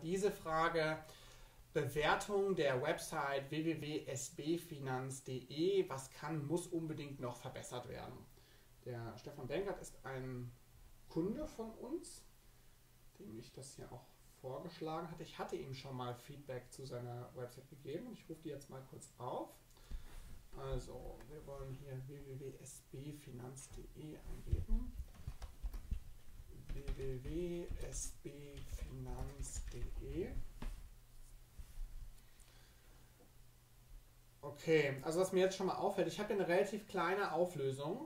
diese Frage: Bewertung der Website www.sbfinanz.de. Was muss unbedingt noch verbessert werden? Der Stefan Benkert ist ein Kunde von uns, dem ich das hier auch vorgeschlagen hatte. Ich hatte ihm schon mal Feedback zu seiner Website gegeben. Ich rufe die jetzt mal kurz auf. Also, wir wollen hier www.sbfinanz.de eingeben. www.sbfinanz.de. Okay, also was mir jetzt schon mal auffällt, ich habe hier eine relativ kleine Auflösung.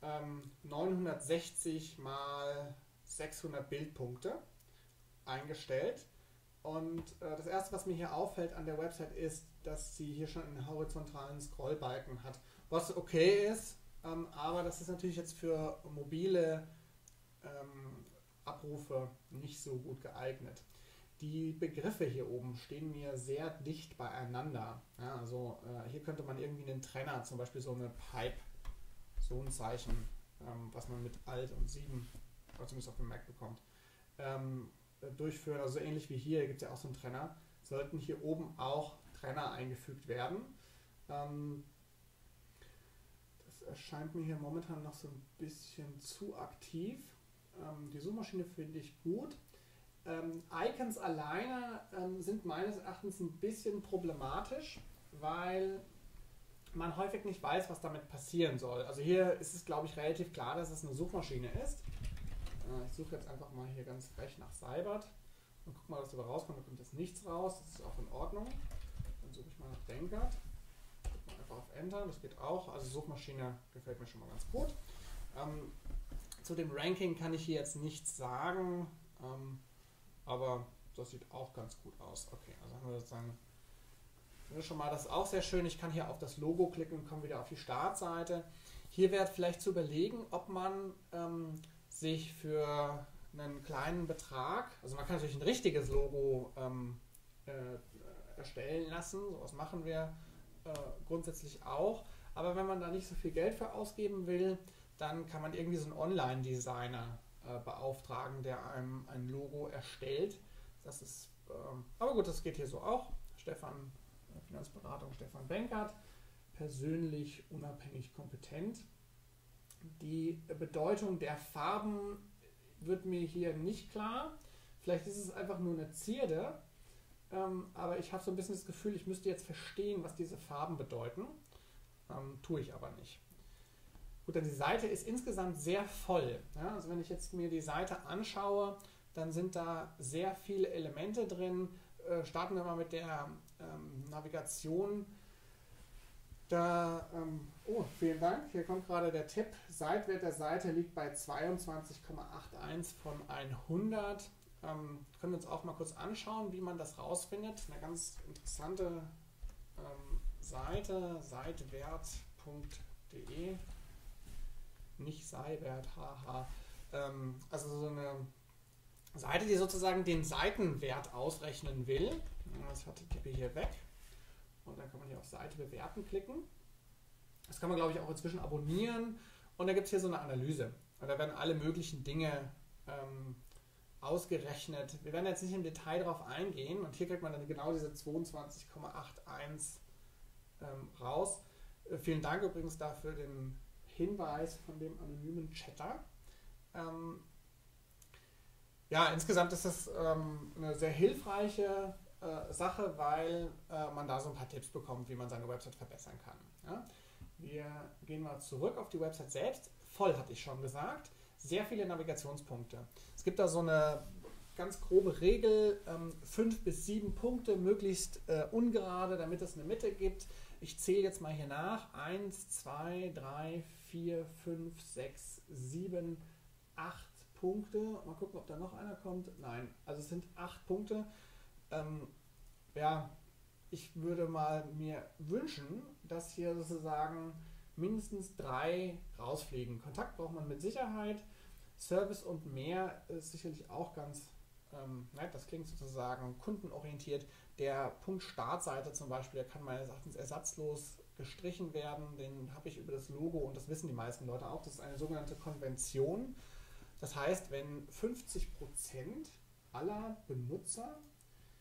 960 mal 600 Bildpunkte eingestellt. Und das erste, was mir hier auffällt an der Website, ist, dass sie hier schon einen horizontalen Scrollbalken hat. Was okay ist, aber das ist natürlich jetzt für mobile Abrufe nicht so gut geeignet. Die Begriffe hier oben stehen mir sehr dicht beieinander. Ja, also hier könnte man irgendwie einen Trenner, zum Beispiel so eine Pipe, so ein Zeichen, was man mit Alt und 7, oder zumindest auf dem Mac bekommt, durchführen. Also ähnlich wie hier gibt es ja auch so einen Trenner, sollten hier oben auch Trenner eingefügt werden. Das erscheint mir hier momentan noch so ein bisschen zu aktiv. Die Suchmaschine finde ich gut. Icons alleine sind meines Erachtens ein bisschen problematisch, weil man häufig nicht weiß, was damit passieren soll. Also hier ist es, glaube ich, relativ klar, dass es eine Suchmaschine ist. Ich suche jetzt einfach mal hier ganz frech nach Seibert und gucke mal, was dabei rauskommt. Da kommt jetzt nichts raus, das ist auch in Ordnung. Dann suche ich mal nach Benkert. Drücke mal einfach auf Enter, das geht auch. Also Suchmaschine gefällt mir schon mal ganz gut. Zu dem Ranking kann ich hier jetzt nichts sagen, aber das sieht auch ganz gut aus. Okay, also haben wir sozusagen schon mal, das ist auch sehr schön. Ich kann hier auf das Logo klicken und komme wieder auf die Startseite. Hier wäre vielleicht zu überlegen, ob man sich für einen kleinen Betrag, also man kann natürlich ein richtiges Logo erstellen lassen, sowas machen wir grundsätzlich auch, aber wenn man da nicht so viel Geld für ausgeben will, dann kann man irgendwie so einen Online-Designer beauftragen, der einem ein Logo erstellt. Das ist, aber gut, das geht hier so auch. Finanzberatung Stefan Benkert, persönlich, unabhängig, kompetent. Die Bedeutung der Farben wird mir hier nicht klar. Vielleicht ist es einfach nur eine Zierde, aber ich habe so ein bisschen das Gefühl, ich müsste jetzt verstehen, was diese Farben bedeuten. Tue ich aber nicht. Gut, dann die Seite ist insgesamt sehr voll. Ja, also wenn ich jetzt mir die Seite anschaue, dann sind da sehr viele Elemente drin. Starten wir mal mit der Navigation. Oh, vielen Dank. Hier kommt gerade der Tipp. Seitwert der Seite liegt bei 22,81 von 100. Können wir uns auch mal kurz anschauen, wie man das rausfindet. Eine ganz interessante Seite, seitwert.de. Nicht Seibert, haha. Also so eine Seite, die sozusagen den Seitenwert ausrechnen will. Das tippe ich hier weg. Und dann kann man hier auf Seite bewerten klicken. Das kann man, glaube ich, auch inzwischen abonnieren. Und da gibt es hier so eine Analyse. Und da werden alle möglichen Dinge ausgerechnet. Wir werden jetzt nicht im Detail darauf eingehen. Und hier kriegt man dann genau diese 22,81 raus. Vielen Dank übrigens dafür den Hinweis von dem anonymen Chatter. Ja, insgesamt ist das eine sehr hilfreiche Sache, weil man da so ein paar Tipps bekommt, wie man seine Website verbessern kann. Ja? Wir gehen mal zurück auf die Website selbst. Voll hatte ich schon gesagt. Sehr viele Navigationspunkte. Es gibt da so eine ganz grobe Regel, 5 bis 7 Punkte, möglichst ungerade, damit es eine Mitte gibt. Ich zähle jetzt mal hier nach. 1, 2, 3, 4, 5, 6, 7, 8 Punkte. Mal gucken, ob da noch einer kommt. Nein, also es sind 8 Punkte. Ja, ich würde mal mir wünschen, dass hier sozusagen mindestens 3 rausfliegen. Kontakt braucht man mit Sicherheit. Service und mehr ist sicherlich auch ganz nett. Das klingt sozusagen kundenorientiert. Der Punkt Startseite zum Beispiel, der kann meines Erachtens ersatzlos gestrichen werden. Den habe ich über das Logo, und das wissen die meisten Leute auch, das ist eine sogenannte Konvention. Das heißt, wenn 50% aller Benutzer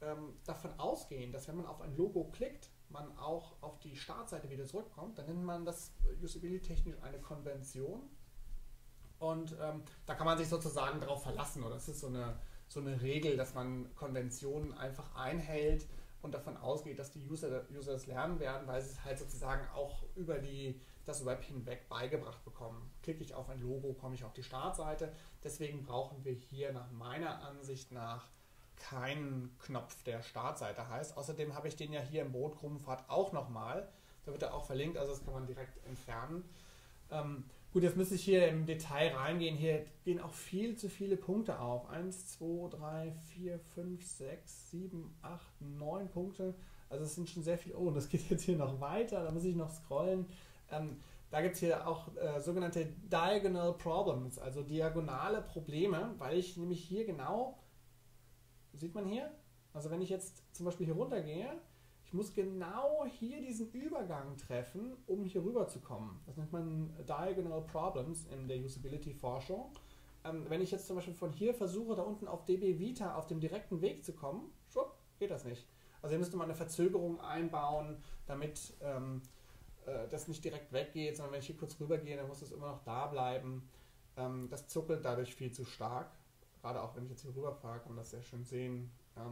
davon ausgehen, dass wenn man auf ein Logo klickt, man auch auf die Startseite wieder zurückkommt. Dann nennt man das usability-technisch eine Konvention. Und da kann man sich sozusagen darauf verlassen. Oder es ist so eine Regel, dass man Konventionen einfach einhält und davon ausgeht, dass die User es lernen werden, weil sie es halt sozusagen auch über das Web hinweg beigebracht bekommen. Klicke ich auf ein Logo, komme ich auf die Startseite. Deswegen brauchen wir hier nach meiner Ansicht nach keinen Knopf, der Startseite heißt. Außerdem habe ich den ja hier im Brotkrumenpfad auch nochmal. Da wird er auch verlinkt, also das kann man direkt entfernen. Gut, jetzt müsste ich hier im Detail reingehen. Hier gehen auch viel zu viele Punkte auf. 1, 2, 3, 4, 5, 6, 7, 8, 9 Punkte. Also es sind schon sehr viele. Oh, und das geht jetzt hier noch weiter. Da muss ich noch scrollen. Da gibt es hier auch sogenannte Diagonal Problems, also diagonale Probleme, weil ich nämlich hier genau, sieht man hier? Also wenn ich jetzt zum Beispiel hier runter gehe, ich muss genau hier diesen Übergang treffen, um hier rüber zu kommen. Das nennt man Diagonal Problems in der Usability-Forschung. Wenn ich jetzt zum Beispiel von hier versuche, da unten auf DB Vita auf dem direkten Weg zu kommen, schwupp, geht das nicht. Also hier müsste man eine Verzögerung einbauen, damit das nicht direkt weggeht, sondern wenn ich hier kurz rüber gehe, dann muss es immer noch da bleiben. Das zuckelt dadurch viel zu stark. Gerade auch wenn ich jetzt hier rüber fahre, kann man das sehr schön sehen.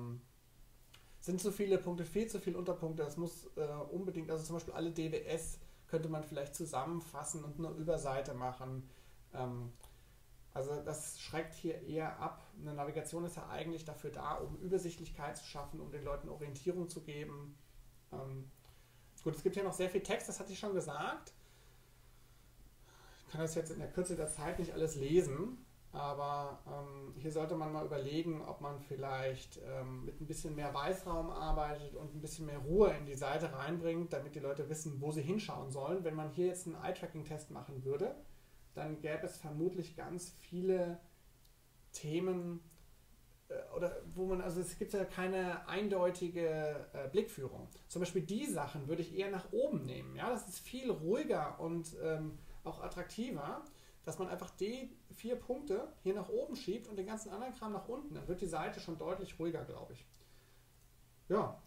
Sind zu viele Punkte, viel zu viele Unterpunkte. Das muss unbedingt, also zum Beispiel alle DWS könnte man vielleicht zusammenfassen und eine Überseite machen. Also das schreckt hier eher ab. Eine Navigation ist ja eigentlich dafür da, um Übersichtlichkeit zu schaffen, um den Leuten Orientierung zu geben. Gut, es gibt hier noch sehr viel Text, das hatte ich schon gesagt. Ich kann das jetzt in der Kürze der Zeit nicht alles lesen. Aber hier sollte man mal überlegen, ob man vielleicht mit ein bisschen mehr Weißraum arbeitet und ein bisschen mehr Ruhe in die Seite reinbringt, damit die Leute wissen, wo sie hinschauen sollen. Wenn man hier jetzt einen Eye-Tracking-Test machen würde, dann gäbe es vermutlich ganz viele Themen, oder wo man, also es gibt ja keine eindeutige Blickführung. Zum Beispiel die Sachen würde ich eher nach oben nehmen. Ja? Das ist viel ruhiger und auch attraktiver, dass man einfach die 4 Punkte hier nach oben schiebt und den ganzen anderen Kram nach unten. Dann wird die Seite schon deutlich ruhiger, glaube ich. Ja,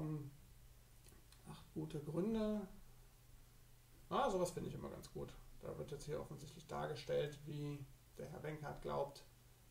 8 gute Gründe. Sowas finde ich immer ganz gut. Da wird jetzt hier offensichtlich dargestellt, wie der Herr Wenkert glaubt,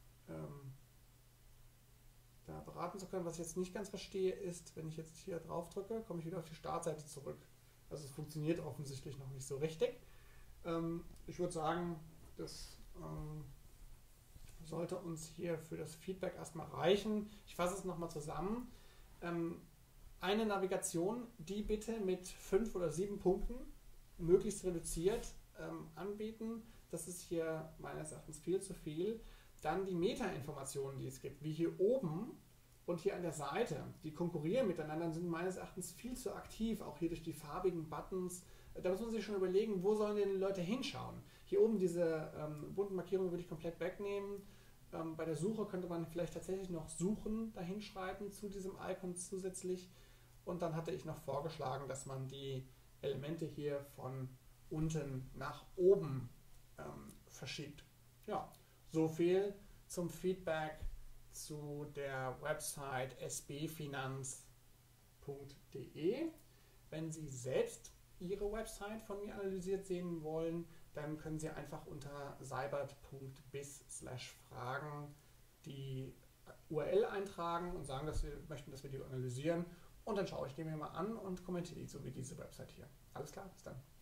da beraten zu können. Was ich jetzt nicht ganz verstehe, ist, wenn ich jetzt hier drauf drücke, komme ich wieder auf die Startseite zurück. Also es funktioniert offensichtlich noch nicht so richtig. Ich würde sagen, das sollte uns hier für das Feedback erstmal reichen. Ich fasse es nochmal zusammen. Eine Navigation, die bitte mit 5 oder 7 Punkten möglichst reduziert anbieten. Das ist hier meines Erachtens viel zu viel. Dann die Metainformationen, die es gibt, wie hier oben und hier an der Seite, die konkurrieren miteinander und sind meines Erachtens viel zu aktiv, auch hier durch die farbigen Buttons. Da muss man sich schon überlegen, wo sollen denn die Leute hinschauen. Hier oben diese bunten Markierungen würde ich komplett wegnehmen. Bei der Suche könnte man vielleicht tatsächlich noch Suchen dahin schreiben zu diesem Icon zusätzlich. Und dann hatte ich noch vorgeschlagen, dass man die Elemente hier von unten nach oben verschiebt. Ja, so viel zum Feedback zu der Website sbfinanz.de. Wenn Sie selbst Ihre Website von mir analysiert sehen wollen, dann können Sie einfach unter seibert.biz/fragen die URL eintragen und sagen, dass wir möchten, dass wir die analysieren. Und dann schaue ich die mir mal an und kommentiere die, so wie diese Website hier. Alles klar, bis dann.